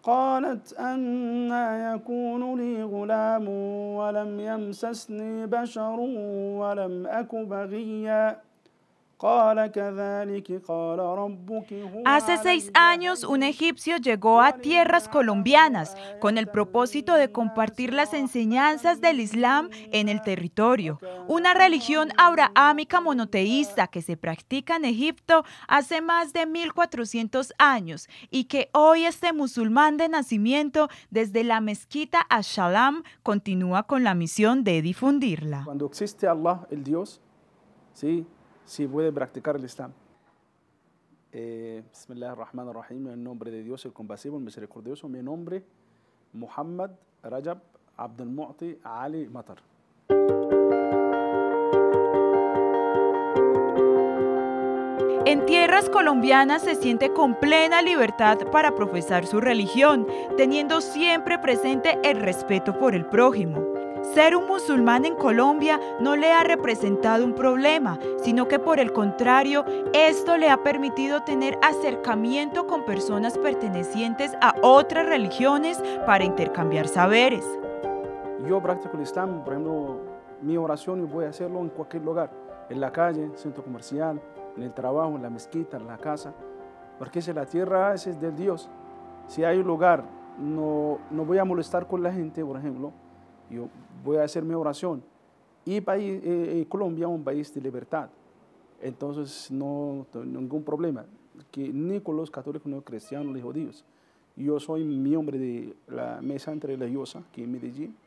قالت أنى يكون لي غلام ولم يمسسني بشر ولم أك بغيا قال كذلك قال ربك هو Hace 6 años, un egipcio llegó a tierras colombianas con el propósito de compartir las enseñanzas del Islam en el territorio, una religión abrahámica monoteísta que se practica en Egipto hace más de 1400 años y que hoy este musulmán de nacimiento desde la mezquita Ash-Shalam continúa con la misión de difundirla. Cuando existe Allah, el Dios, sí puede practicar el Islam. Bismillahirrahmanirrahim, en nombre de Dios, el compasivo, el misericordioso. Mi nombre, Muhammad Rajab Abdul Mu'ti Ali Matar. En tierras colombianas se siente con plena libertad para profesar su religión, teniendo siempre presente el respeto por el prójimo. Ser un musulmán en Colombia no le ha representado un problema, sino que por el contrario, esto le ha permitido tener acercamiento con personas pertenecientes a otras religiones para intercambiar saberes. Yo practico el Islam, por ejemplo, mi oración y voy a hacerlo en cualquier lugar, en la calle, centro comercial, en el trabajo, en la mezquita, en la casa, porque si la tierra es del Dios. Si hay un lugar, no voy a molestar con la gente, por ejemplo, yo voy a hacer mi oración. Y Colombia es un país de libertad, entonces no tengo ningún problema, que ni con los católicos, ni cristianos, ni judíos. Yo soy miembro de la mesa interreligiosa aquí en Medellín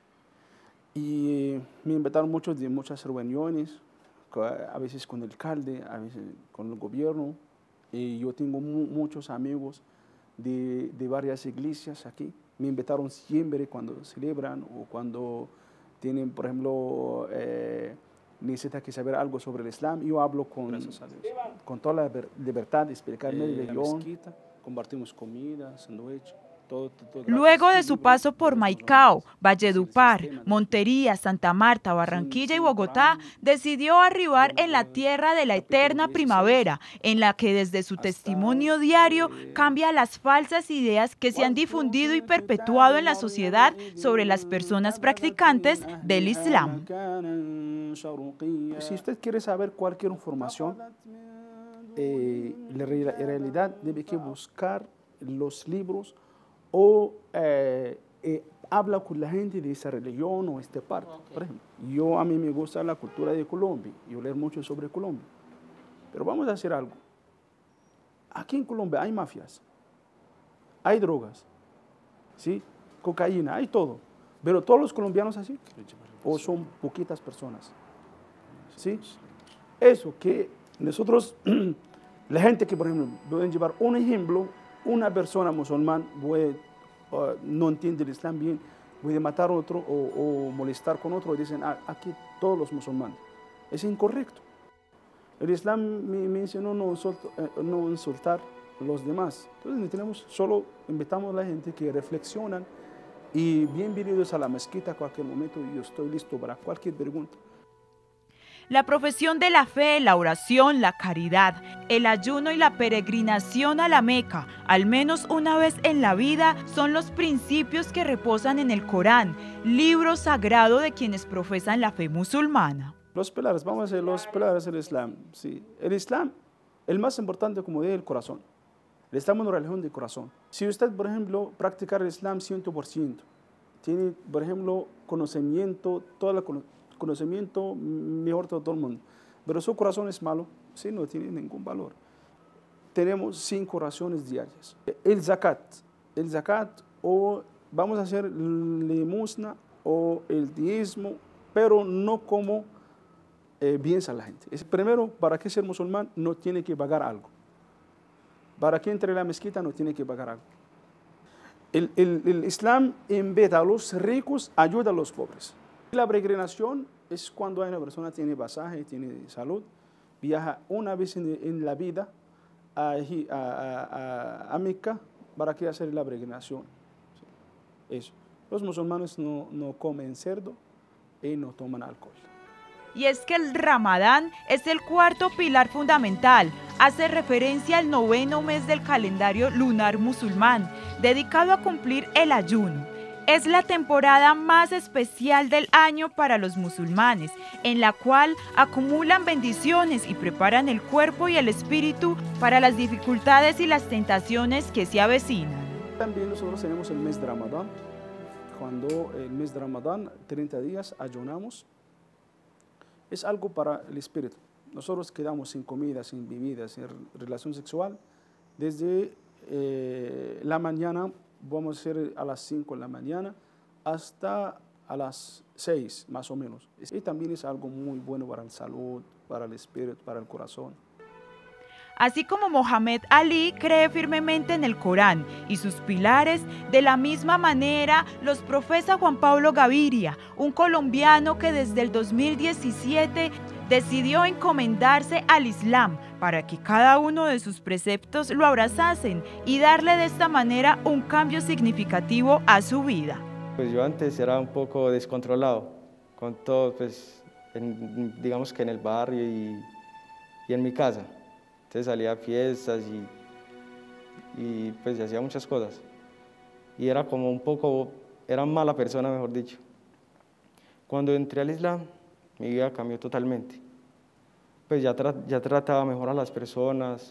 y me invitaron de muchas reuniones, a veces con el alcalde, a veces con el gobierno, y yo tengo muchos amigos de varias iglesias aquí. Me invitaron siempre cuando celebran o cuando tienen, por ejemplo, necesitan que saber algo sobre el Islam. Yo hablo con toda la libertad de explicar mi religión. Compartimos comida, sándwich. Luego de su paso por Maicao, Valledupar, Montería, Santa Marta, Barranquilla y Bogotá, decidió arribar en la tierra de la eterna primavera, en la que desde su testimonio diario cambia las falsas ideas que se han difundido y perpetuado en la sociedad sobre las personas practicantes del Islam. Si usted quiere saber cualquier información, en realidad debe que buscar los libros o habla con la gente de esa religión o esta parte. Por ejemplo, a mí me gusta la cultura de Colombia, yo leo mucho sobre Colombia, pero vamos a hacer algo. Aquí en Colombia hay mafias, hay drogas, ¿sí? Cocaína, hay todo, pero todos los colombianos así, o son poquitas personas, ¿sí? Eso que nosotros, la gente que, por ejemplo, pueden llevar un ejemplo, una persona musulmana no entiende el Islam bien, puede matar a otro o molestar con otro y dicen, aquí todos los musulmanes. Es incorrecto. El Islam me dice no insultar a los demás. Entonces solo invitamos a la gente que reflexionan y bienvenidos a la mezquita a cualquier momento. Yo estoy listo para cualquier pregunta. La profesión de la fe, la oración, la caridad, el ayuno y la peregrinación a la Meca, al menos una vez en la vida, son los principios que reposan en el Corán, libro sagrado de quienes profesan la fe musulmana. Los pilares, vamos a hacer los pilares del Islam. Sí. El Islam, el más importante, como dije, el corazón. El Islam es una religión de corazón. Si usted, por ejemplo, practicar el Islam 100%, tiene, por ejemplo, conocimiento, conocimiento mejor de todo el mundo, pero su corazón es malo, sí, no tiene ningún valor. Tenemos 5 oraciones diarias. El zakat, o vamos a hacer limosna o el diezmo, pero no como piensa la gente. Primero, para que ser musulmán no tiene que pagar algo. Para que entre a la mezquita no tiene que pagar algo. El Islam, en vez de a los ricos, ayuda a los pobres. La peregrinación es cuando una persona tiene pasaje, tiene salud, viaja una vez en la vida a Meca para que hacer la peregrinación. Eso. Los musulmanes no comen cerdo y no toman alcohol. Y es que el Ramadán es el cuarto pilar fundamental. Hace referencia al 9º mes del calendario lunar musulmán, dedicado a cumplir el ayuno. Es la temporada más especial del año para los musulmanes, en la cual acumulan bendiciones y preparan el cuerpo y el espíritu para las dificultades y las tentaciones que se avecinan. También nosotros tenemos el mes de Ramadán. Cuando el mes de Ramadán, 30 días, ayunamos. Es algo para el espíritu. Nosotros quedamos sin comida, sin bebida, sin relación sexual. Desde la mañana, vamos a hacer a las 5 de la mañana hasta a las 6 más o menos. Y también es algo muy bueno para la salud, para el espíritu, para el corazón. Así como Mohamed Ali cree firmemente en el Corán y sus pilares, de la misma manera los profesa Juan Pablo Gaviria, un colombiano que desde el 2017 decidió encomendarse al Islam para que cada uno de sus preceptos lo abrazasen y darle de esta manera un cambio significativo a su vida. Pues yo antes era un poco descontrolado con todo, pues digamos que en el barrio y en mi casa. Entonces salía a fiestas y pues hacía muchas cosas. Y era como un poco, era mala persona, mejor dicho. Cuando entré al Islam, mi vida cambió totalmente. Pues ya trataba mejor a las personas,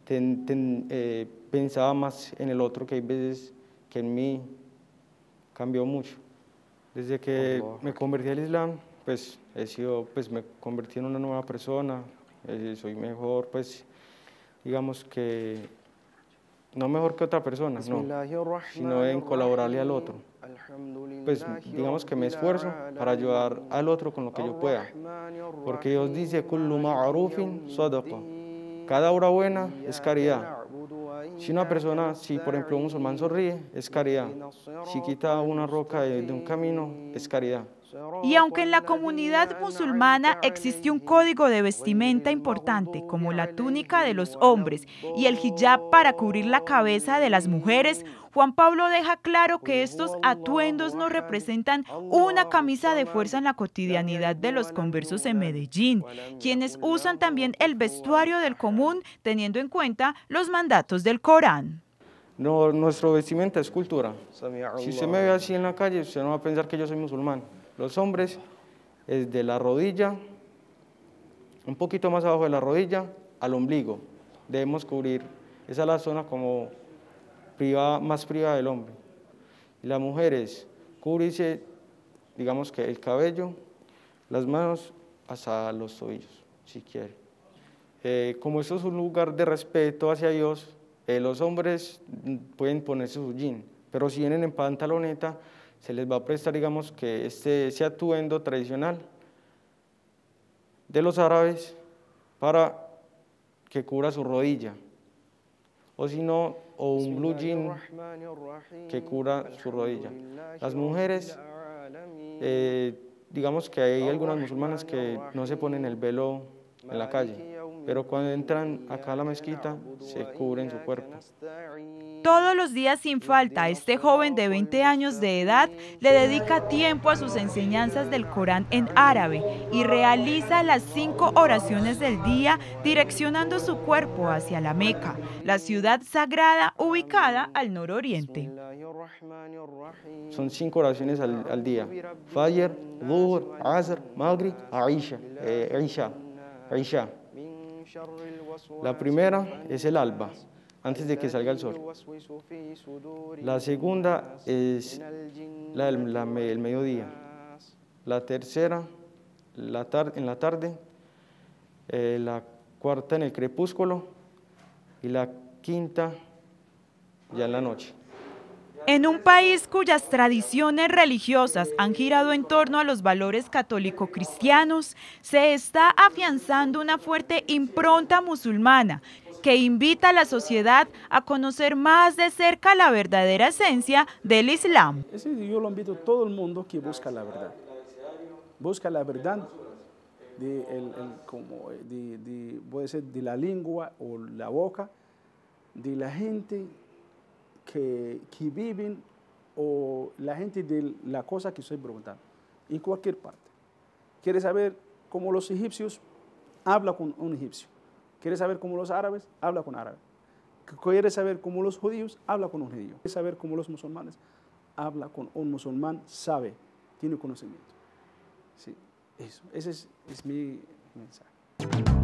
pensaba más en el otro que hay veces que en mí. Cambió mucho. Desde que me convertí al Islam, pues me convertí en una nueva persona, soy mejor, pues digamos que no mejor que otra persona, no, sino en colaborarle al otro. Pues digamos que me esfuerzo para ayudar al otro con lo que yo pueda, porque Dios dice, kullu ma'rufin sadaqa, cada obra buena es caridad. Si una persona, si por ejemplo un musulmán sonríe, es caridad. Si quita una roca de un camino, es caridad. Y aunque en la comunidad musulmana existe un código de vestimenta importante, como la túnica de los hombres y el hijab para cubrir la cabeza de las mujeres, Juan Pablo deja claro que estos atuendos no representan una camisa de fuerza en la cotidianidad de los conversos en Medellín, quienes usan también el vestuario del común teniendo en cuenta los mandatos del Corán. No, nuestro vestimenta es cultura. Si usted me ve así en la calle, usted no va a pensar que yo soy musulmán. Los hombres, desde la rodilla, un poquito más abajo de la rodilla, al ombligo. Debemos cubrir, esa es la zona como más privada del hombre. Y las mujeres, cubrirse, digamos que el cabello, las manos hasta los tobillos, si quiere. Como esto es un lugar de respeto hacia Dios, los hombres pueden ponerse su jean, pero si vienen en pantaloneta, se les va a prestar, digamos, que ese atuendo tradicional de los árabes para que cubra su rodilla, o si no, o un blue jean que cubra su rodilla. Las mujeres, digamos que hay algunas musulmanas que no se ponen el velo en la calle, pero cuando entran acá a la mezquita se cubren su cuerpo. Todos los días sin falta, este joven de 20 años de edad le dedica tiempo a sus enseñanzas del Corán en árabe y realiza las 5 oraciones del día direccionando su cuerpo hacia la Meca, la ciudad sagrada ubicada al nororiente. Son 5 oraciones al día: Fajr, Dhuhr, Asr, Maghrib, Isha. La primera es el alba, antes de que salga el sol. La segunda es el mediodía. La tercera en la tarde. La cuarta en el crepúsculo. Y la quinta ya en la noche. En un país cuyas tradiciones religiosas han girado en torno a los valores católico-cristianos, se está afianzando una fuerte impronta musulmana que invita a la sociedad a conocer más de cerca la verdadera esencia del Islam. Yo lo invito a todo el mundo que busca la verdad. Busca la verdad puede ser de la lengua o la boca, de la gente que viven o la gente de la cosa que estoy preguntando, en cualquier parte. ¿Quieres saber como los egipcios, habla con un egipcio. ¿Quieres saber cómo los árabes? Habla con árabes. ¿Quieres saber cómo los judíos? Habla con un judío. ¿Quieres saber cómo los musulmanes? Habla con un musulmán, sabe, tiene conocimiento. Sí, eso, ese es mi mensaje.